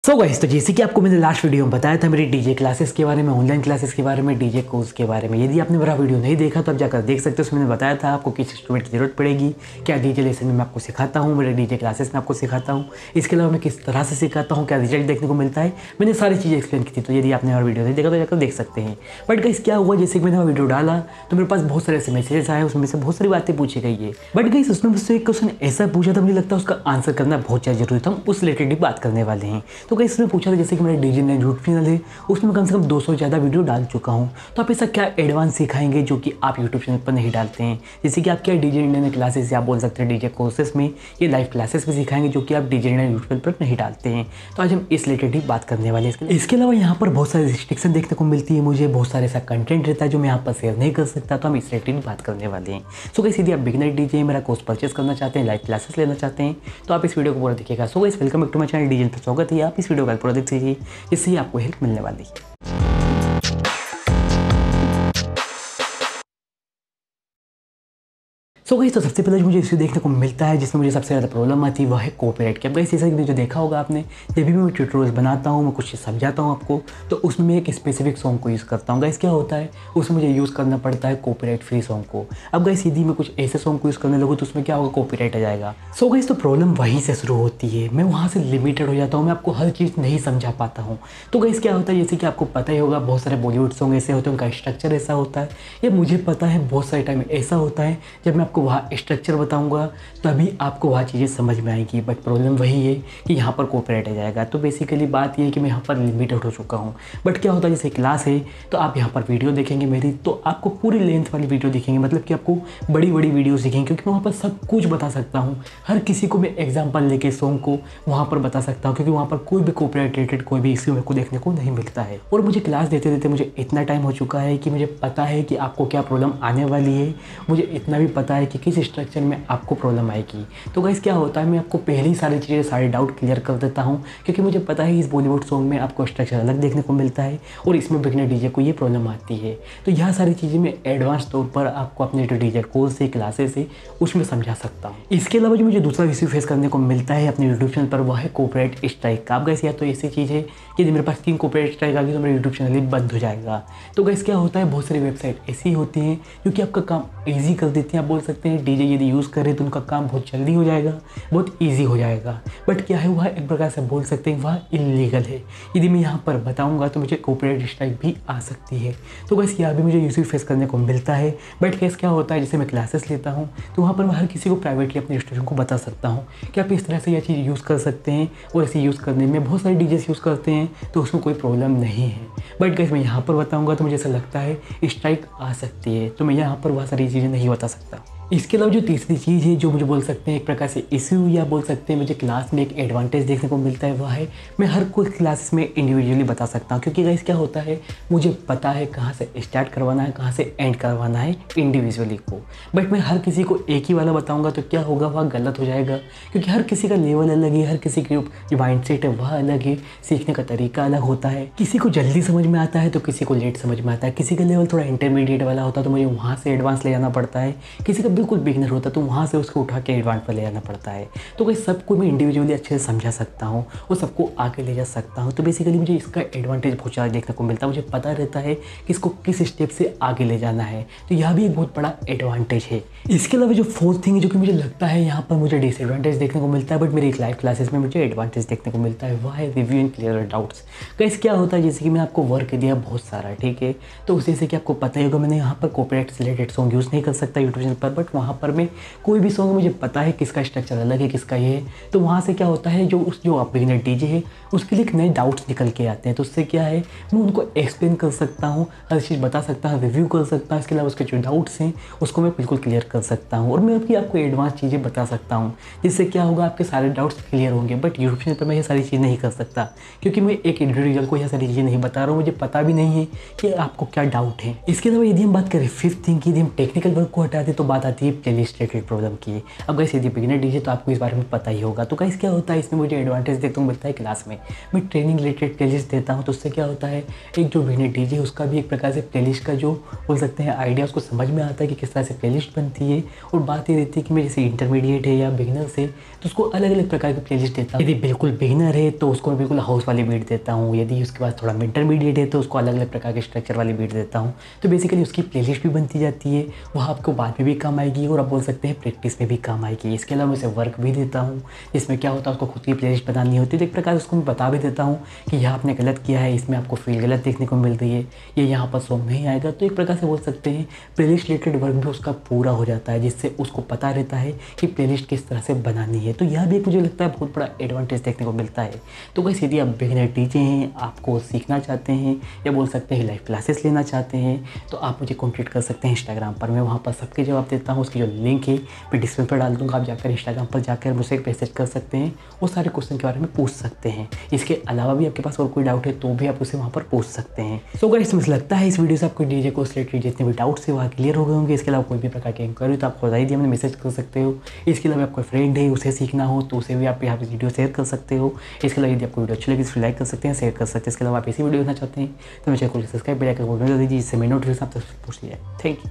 So guys, तो जैसे कि आपको मैंने लास्ट वीडियो में बताया था मेरी डीजे क्लासेस के बारे में, ऑनलाइन क्लासेस के बारे में, डीजे कोर्स के बारे में। यदि आपने मेरा वीडियो नहीं देखा तो आप जाकर देख सकते हो। उसमें मैंने बताया था आपको किस इंस्ट्रूमेंट की जरूरत पड़ेगी, क्या डीजे लेसन में मैं आपको सिखाता हूँ, मेरे डीजे क्लासेस में आपको सिखाता हूँ। इसके अलावा मैं किस तरह से सिखाता हूँ, क्या रिजल्ट देखने को मिलता है, मैंने सारी चीज़ें एक्सप्लेन की थी। तो यदि आपने मेरा वीडियो नहीं देखा तो जाकर देख सकते हैं। बट गाइस क्या हुआ, जैसे कि मैंने वीडियो डाला तो मेरे पास बहुत सारे ऐसे मैसेजेस आए, उसमें से बहुत सारी बातें पूछी गई है। बट गाइस उसने मुझसे एक क्वेश्चन ऐसा पूछा था, मुझे लगता है उसका आंसर करना बहुत ज़्यादा जरूरी था। हम उस रिलेटेड ही बात करने वाले हैं। तो गाइस उसने पूछा था, जैसे कि मेरा डीजे ने यूट्यूब चैनल है, उसमें कम से कम 200 ज़्यादा वीडियो डाल चुका हूँ, तो आप ऐसा क्या एडवांस सिखाएंगे जो कि आप यूट्यूब चैनल पर नहीं डालते हैं। जैसे कि आप क्या डीजे इंडिया में क्लासेस, या आप बोल सकते हैं डीजे कोर्सेस में ये लाइव क्लासेस भी सिखाएंगे जो कि आप डीजे इंडिया यूट्यूब चैनल पर नहीं डालते हैं। तो आज हम इस रिलेटेड ही बात करने वाले हैं। इसके अलावा यहाँ पर बहुत सारी रिस्ट्रिक्शन देखने को मिलती है, मुझे बहुत सारे ऐसा कंटेंट रहता है जो मैं यहाँ पर शेयर नहीं कर सकता, तो हम इस रिलेटेड ही बात करने वाले हैं। सो गाइस यदि आप बिगिनर डीजे मेरा कोर्स परचेस करना चाहते हैं, लाइव क्लासेस लेना चाहते हैं, तो आप इस वीडियो को पूरा देखिएगा। So guys welcome back to my channel DJ पर स्वागत है। आप इस वीडियो का पूरा देख लीजिए, जिससे आपको हेल्प मिलने वाली है। सो गाइस, तो सबसे पहले जो मुझे इश्यू देखने को मिलता है, जिसमें मुझे सबसे ज़्यादा प्रॉब्लम आती है, वह है कॉपीराइट की। अब गाइस जैसा कि जो देखा होगा आपने, जब भी मैं ट्यूटोरियल बनाता हूँ, मैं कुछ समझाता हूँ आपको, तो उसमें मैं एक स्पेसिफिक सॉन्ग को यूज़ करता हूँ। गाइस क्या होता है, उसमें मुझे यूज़ करना पड़ता है कॉपीराइट फ्री सॉन्ग को। अब गाइस यदि मैं कुछ ऐसे सॉन्ग को यूज़ करने लगूँ तो उसमें क्या होगा, कॉपीराइट आ जाएगा। सो गाइस तो प्रॉब्लम वहीं से शुरू होती है, मैं वहाँ से लिमिटेड हो जाता हूँ, मैं आपको हर चीज़ नहीं समझा पाता हूँ। तो गाइस क्या होता है, जैसे कि आपको पता ही होगा, बहुत सारे बॉलीवुड सॉन्ग ऐसे होते हैं, उनका स्ट्रक्चर ऐसा होता है। ये मुझे पता है, बहुत सारे टाइम ऐसा होता है जब मैं आपको वहाँ स्ट्रक्चर बताऊंगा तभी आपको वह चीज़ें समझ में आएंगी। बट प्रॉब्लम वही है कि यहाँ पर कॉपीराइट आ जाएगा। तो बेसिकली बात ये है कि मैं यहाँ पर लिमिटेड हो चुका हूँ। बट क्या होता है, जैसे क्लास है तो आप यहाँ पर वीडियो देखेंगे मेरी, तो आपको पूरी लेंथ वाली वीडियो दिखेंगे, मतलब कि आपको बड़ी बड़ी वीडियो दिखेंगी, क्योंकि मैं वहाँ पर सब कुछ बता सकता हूँ। हर किसी को मैं एग्जाम्पल लेके सॉन्ग को वहाँ पर बता सकता हूँ, क्योंकि वहाँ पर कोई भी कॉपीराइट रिलेटेड कोई भी इश्यू मेरे को देखने को नहीं मिलता है। और मुझे क्लास देते देते मुझे इतना टाइम हो चुका है कि मुझे पता है कि आपको क्या प्रॉब्लम आने वाली है। मुझे इतना भी पता है कि किस स्ट्रक्चर में आपको प्रॉब्लम आएगी। तो गाइस क्या होता है, मैं आपको पहले ही सारी चीज़ें, सारे डाउट क्लियर कर देता हूँ, क्योंकि मुझे पता है इस बॉलीवुड सॉन्ग में आपको स्ट्रक्चर अलग देखने को मिलता है और इसमें बिगनर डीजे को ये प्रॉब्लम आती है। तो यह सारी चीज़ें मैं एडवांस तौर पर आपको अपने जो डीजे कोर्स से, क्लासेस से, उसमें समझा सकता हूँ। इसके अलावा जो मुझे दूसरा इश्यू फेस करने को मिलता है अपने यूट्यूब चैनल पर, वह है कॉपीराइट स्ट्राइक का। आप गाइस या तो ऐसी चीज़ है कि यदि मेरे पास 3 कॉपीराइट स्ट्राइक आ गई तो मेरा यूट्यूब चैनल ही बंद हो जाएगा। तो गाइस क्या होता है, बहुत सारी वेबसाइट ऐसी होती हैं जो कि आपका काम ईजी कर देती हैं। आप बोल सकते हैं डीजे यदि यूज़ करें तो उनका काम बहुत जल्दी हो जाएगा, बहुत इजी हो जाएगा। बट क्या है, वह एक प्रकार से बोल सकते हैं वह इलीगल है। यदि मैं यहाँ पर बताऊँगा तो मुझे कॉपीराइट स्ट्राइक भी आ सकती है। तो गाइस यहाँ भी मुझे यूज़ फेस करने को मिलता है। बट केस क्या होता है, जैसे मैं क्लासेस लेता हूँ तो वहाँ पर मैं हर किसी को प्राइवेटली अपने स्टूडेंट को बता सकता हूँ कि आप इस तरह से यह चीज़ यूज़ कर सकते हैं, और ऐसे यूज़ करने में बहुत सारे डीजेस यूज़ करते हैं, तो उसमें कोई प्रॉब्लम नहीं है। बट गाइस मैं यहाँ पर बताऊँगा तो मुझे ऐसा लगता है स्ट्राइक आ सकती है, तो मैं यहाँ पर वह सारी चीज़ें नहीं बता सकता। इसके अलावा जो तीसरी चीज़ है, जो मुझे बोल सकते हैं एक प्रकार से इश्यू, या बोल सकते हैं मुझे क्लास में एक एडवांटेज देखने को मिलता है, वह है मैं हर कोई क्लासेस में इंडिविजुअली बता सकता हूँ। क्योंकि गाइस क्या होता है, मुझे पता है कहाँ से स्टार्ट करवाना है, कहाँ से एंड करवाना है इंडिविजुअली को। बट मैं हर किसी को एक ही वाला बताऊँगा तो क्या होगा, वह गलत हो जाएगा, क्योंकि हर किसी का लेवल अलग है, हर किसी की जो माइंड सेट है वह अलग है, सीखने का तरीका अलग होता है। किसी को जल्दी समझ में आता है तो किसी को लेट समझ में आता है, किसी का लेवल थोड़ा इंटरमीडिएट वाला होता है तो मुझे वहाँ से एडवांस ले जाना पड़ता है, किसी का बिल्कुल बिगनर होता है तो वहाँ से उसको उठा के एडवांस पर ले जाना पड़ता है। तो गाइस सबको मैं इंडिविजुअली अच्छे से समझा सकता हूँ और सबको आगे ले जा सकता हूँ। तो बेसिकली मुझे इसका एडवांटेज बहुत ज़्यादा देखने को मिलता है, मुझे पता रहता है कि इसको किस स्टेप से आगे ले जाना है। तो यह भी एक बहुत बड़ा एडवांटेज है। इसके अलावा जो फोर्थ थिंग है, जो कि मुझे लगता है यहाँ पर मुझे डिसएडवांटेज देखने को मिलता है, बट मेरी लाइव क्लासेस में मुझे एडवांटेज देखने को मिलता है, वह है review and clear doubts. Guys क्या होता है, जैसे कि मैं आपको वर्क दिया बहुत सारा, ठीक है, तो उस जैसे कि आपको पता ही होगा, मैंने यहाँ पर कॉपीराइट रिलेटेड सॉन्ग यूज़ नहीं कर सकता यूट्यूब चैनल पर, बट वहाँ पर मैं कोई भी सॉन्ग मुझे पता है किसका स्ट्रक्चर अलग है, किसका ये है, तो वहाँ से क्या होता है, जो आप बिगिनर डीजे है उसके लिए नए डाउट्स निकल के आते हैं। तो उससे क्या है, मैं उनको एक्सप्लेन कर सकता हूँ, हर चीज़ बता सकता हूँ, रिव्यू कर सकता हूँ। इसके अलावा उसके जो डाउट्स हैं उसको मैं बिल्कुल क्लियर कर सकता हूँ, और मैं आपको एडवांस चीज़ें बता सकता हूँ, जिससे क्या होगा, आपके सारे डाउट्स क्लियर होंगे। बट यूट्यूब चैनल पर मैं ये सारी चीज़ नहीं कर सकता, क्योंकि मैं एक इंडिविजुअल को यह सारी चीज़ें नहीं बता रहा हूँ, मुझे पता भी नहीं है कि आपको क्या डाउट है। इसके अलावा यदि हम बात करें फिफ्थ थिंग की, यदि हम टेक्निकल वर्क को हटा दें तो बात आ आती है प्लेलिस्ट रिलेटेड प्रॉब्लम की। अब गाइस यदि बिगिनर डीजे तो आपको इस बारे में पता ही होगा। तो गाइस क्या होता है इसमें मुझे एडवांटेज देखने को मिलता है, क्लास में मैं ट्रेनिंग रिलेटेड प्लेलिस्ट देता हूँ तो उससे क्या होता है एक जो बिगिनर डीजे उसका भी एक प्रकार से प्लेलिस्ट का जो बोल सकते हैं आइडिया उसको समझ में आता है कि किस तरह से प्लेलिस्ट बनती है। और बात ये रहती है कि मैं जैसे इंटरमीडिएट है या बिगिनर से तो उसको अलग अलग प्रकार की प्लेलिस्ट देता हूँ। यदि बिल्कुल बिगिनर है तो उसको मैं बिल्कुल हाउस वाली बीट देता हूँ, यदि उसके बाद थोड़ा इंटरमीडिएट है तो उसको अलग अलग प्रकार के स्ट्रक्चर वाली बीट देता हूँ। तो बेसिकली उसकी प्लेलिस्ट भी बनती जाती है, वह आपको बाद में भी काम आएगी और आप बोल सकते हैं प्रैक्टिस में भी काम आएगी। इसके अलावा मैं उसे वर्क भी देता हूँ जिसमें क्या होता है उसको खुद की प्लेलिस्ट बनानी होती है। तो एक प्रकार उसको मैं बता भी देता हूँ कि यह आपने गलत किया है, इसमें आपको फील गलत देखने को मिल रही है, ये यहाँ पर सॉन्ग नहीं आएगा। तो एक प्रकार से बोल सकते हैं प्लेलिस्ट रिलेटेड वर्क भी उसका पूरा हो जाता है जिससे उसको पता रहता है कि प्लेलिस्ट किस तरह से बनानी है। तो यह भी मुझे लगता है बहुत बड़ा एडवांटेज देखने को मिलता है। तो बस यदि आप बिगिनर डीजे हैं, आपको सीखना चाहते हैं या बोल सकते हैं लाइव क्लासेस लेना चाहते हैं तो आप मुझे कॉन्टैक्ट कर सकते हैं इंस्टाग्राम पर। मैं वहाँ पर सबके जवाब देता हूँ, उसकी जो लिंक है मैं डिस्क्रिप्शन पर डाल दूँगा। आप जाकर इंस्टाग्राम पर जाकर मुझसे एक मैसेज कर सकते हैं और सारे क्वेश्चन के बारे में पूछ सकते हैं। इसके अलावा भी आपके पास और कोई डाउट है तो भी आप उसे वहाँ पर पूछ सकते हैं। सो गाइस मुझे लगता है इस वीडियो से आपको डीजे को रिलेटेड जितने भी डाउट्स है वहाँ क्लियर हो गए होंगे। इसके अलावा कोई भी प्रकार की इंक्वायरी तो आपको बता दिया, मैंने मैसेज कर सकते हो। इसके अलावा आपका फ्रेंड है उसे सीखना हो तो उसे भी आप यहाँ पर वीडियो शेयर कर सकते हो। इसके अलावा यदि आपको वीडियो अच्छी लगी तो लाइक कर सकते हैं, शेयर कर सकते हैं। इसके अलावा आप ऐसी वीडियो देखना चाहते हैं तो मेरे चैनल को सब्सक्राइब कर वीडियो दे दीजिए, जिससे मैं नोटिफिकेशन आप तक पहुँच जाए। Thank you.